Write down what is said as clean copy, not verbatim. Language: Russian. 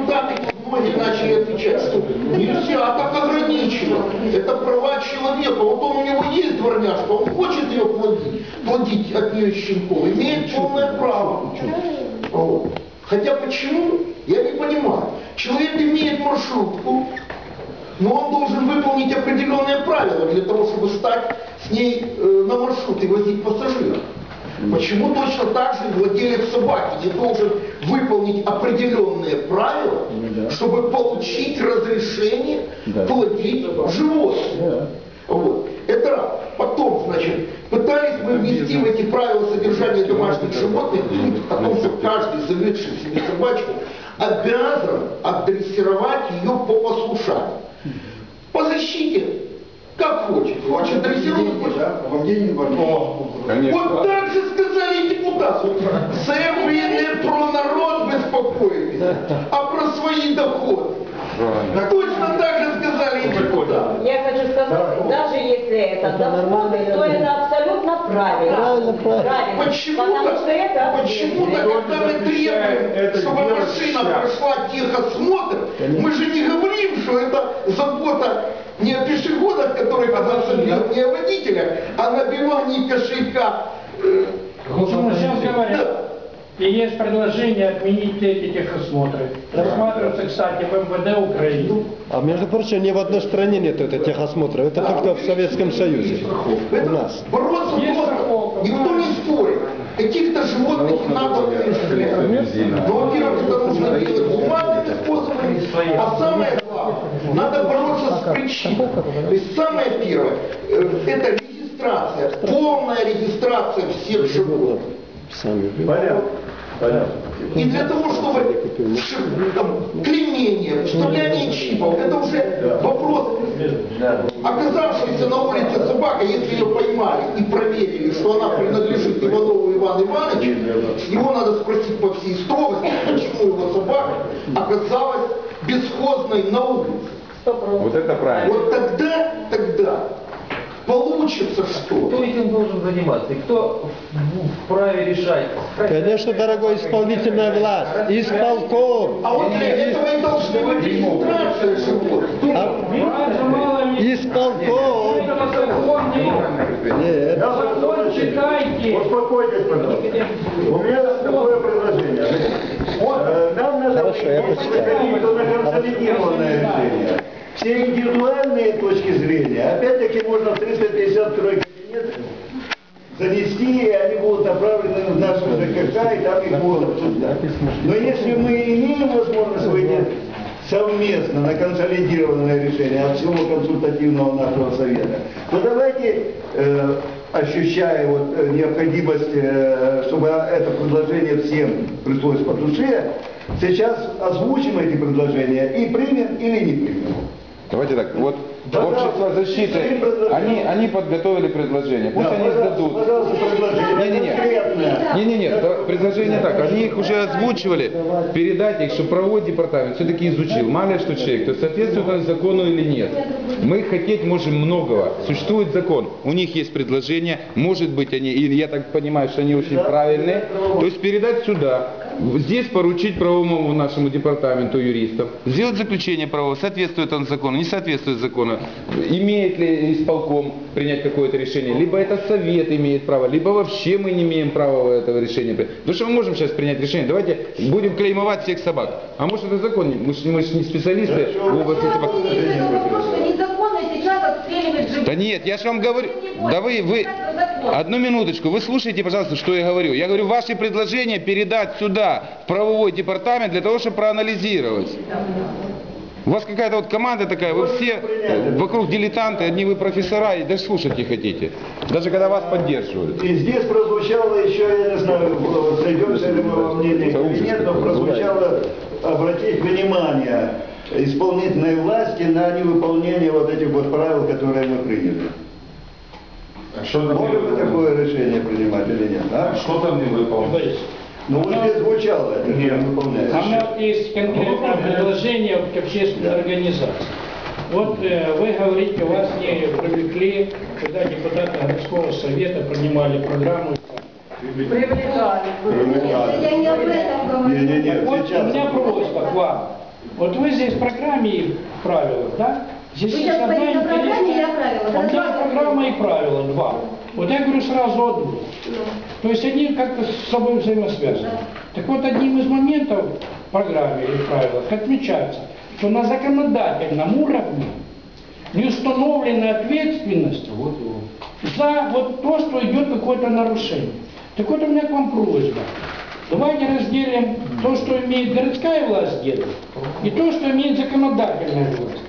депутаты многие начали отвечать, что нельзя так ограничивать. Это права человека. Вот он, у него есть дворняжка, он хочет ее плодить от нее щенков, имеет полное право. Вот. Хотя почему? Я не понимаю. Человек имеет маршрутку, но он должен выполнить определенные правила для того, чтобы стать с ней на маршрут и возить пассажиров. Почему точно так же владелец собаки не должен выполнить определенные правила, чтобы получить разрешение плодить животных? Вот. Это раз. Потом, значит, пытались мы внести в эти правила содержания домашних животных о том, что каждый заведший себе собачку обязан отдрессировать ее по послушанию. По защите, как хочет. Хочет дрессировать, Вот так же сказали депутаты. Це ви не про народ беспокоитесь, а про свои доходы. Точно так же сказали и депутаты. Я хочу сказать, даже если это доходы, то это абсолютно правильно. Правильно. Почему-то, когда мы требуем, чтобы машина прошла техосмотр, мы же не говорим, что это забота не о пешеходах, которые казаться бьют, не о водителях, а набивании кошелька. Сейчас говорят, и есть предложение отменить эти техосмотры. Рассматриваются, кстати, в МВД Украины. А между прочим, ни в одной стране нет этого техосмотра. Это только в Советском Союзе. У нас. Бороться просто. Никто не спорит. Каких-то животных надо преследовать. Но, во-первых, это нужно делать гуманными способами. А самое главное, надо бороться с причиной. То есть самое первое, это регистрация, полная регистрация всех животных. И для того, чтобы клеймение, вставляние чипов, это уже вопрос. Оказавшаяся на улице собака, если ее поймали и проверили, что она принадлежит Иванову Ивану Ивановичу, его надо спросить по всей строгости, почему его собака оказалась бесхозной на улице. Вот это правильно. Вот тогда получится что? Кто этим должен заниматься? И кто вправе решать? Конечно, дорогой, исполнительная власть. Исполком. А вот для этого и должны быть регистрация животных. Исполком. Нет. Читайте. Успокойтесь, пожалуйста. У меня такое предложение. Нам надо выходить на консолидированное решение. Все индивидуальные точки зрения, опять-таки, можно в 352 кабинет занести, и они будут направлены в нашу ЖКХ, и там их будут обсуждать. Но если мы имеем возможность выйти совместно на консолидированное решение от всего консультативного нашего совета, то давайте, ощущая необходимость, чтобы это предложение всем пришлось по душе, сейчас озвучим эти предложения и примем или не примем. Давайте так, вот общество защиты, они подготовили предложение, пусть они сдадут. Нет, предложение так, они их уже озвучивали, передать их, чтобы правовой департамент все-таки изучил, мало ли что человек, то соответствует он закону или нет. Мы хотеть можем многого, существует закон, у них есть предложение, может быть они, и я так понимаю, что они очень правильные, то есть передать сюда. Здесь поручить правовому нашему департаменту юристов, сделать заключение правового, соответствует он закону, не соответствует закону, имеет ли исполком принять какое-то решение, либо это совет имеет право, либо вообще мы не имеем права этого решения принять. Потому что мы можем сейчас принять решение, давайте будем клеймовать всех собак. А может это закон, мы же не специалисты в области собак. Да нет, я же вам говорю, да вы, одну минуточку, вы слушайте, пожалуйста, что я говорю. Я говорю, ваши предложения передать сюда, в правовой департамент, для того, чтобы проанализировать. У вас какая-то вот команда такая, вы все вокруг дилетанты, одни вы профессора, и даже слушать не хотите. Даже когда вас поддерживают. И здесь прозвучало еще, я не знаю, сойдемся ли мы во мнении или нет, но прозвучало обратить внимание исполнительной власти на невыполнение вот этих вот правил, которые мы приняли. Можем ли такое решение принимать или нет? А? Что там не выполняется? Ну вот здесь звучало, это не выполняется. У нас есть конкретное предложение к общественной организации. Вот вы говорите, вас не привлекли, когда депутаты городского совета принимали программу. Привлекали. Я не об этом говорю. Вот у меня просьба к вам. Вот вы здесь в программе и в правилах, да? Здесь Вы есть сейчас одна говорите о программе или о правилах? У меня Это программа и правила два. Вот я говорю сразу одну. То есть они как-то с собой взаимосвязаны. Так вот, одним из моментов в программе или в правилах отмечается, что на законодательном уровне не установлена ответственность за вот то, что идет какое-то нарушение. Так вот у меня к вам просьба. Давайте разделим то, что имеет городская власть делать, и то, что имеет законодательная власть.